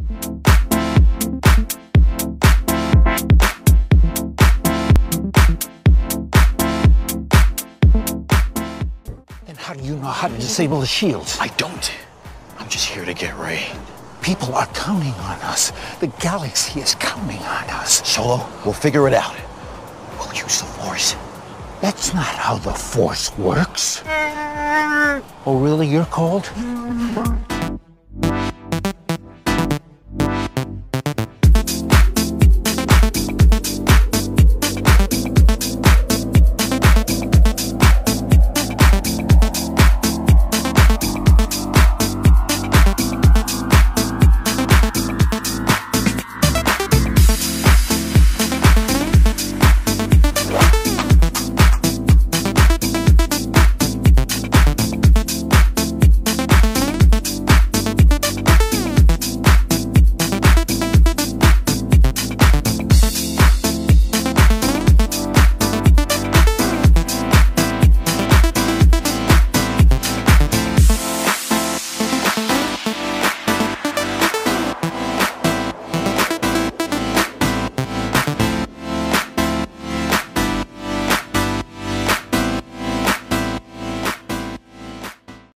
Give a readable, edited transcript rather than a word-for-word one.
Then how do you know how to disable the shields? I don't. I'm just here to get Ray. People are counting on us. The galaxy is counting on us. Solo, we'll figure it out. We'll use the Force. That's not how the Force works. Oh, really? You're cold?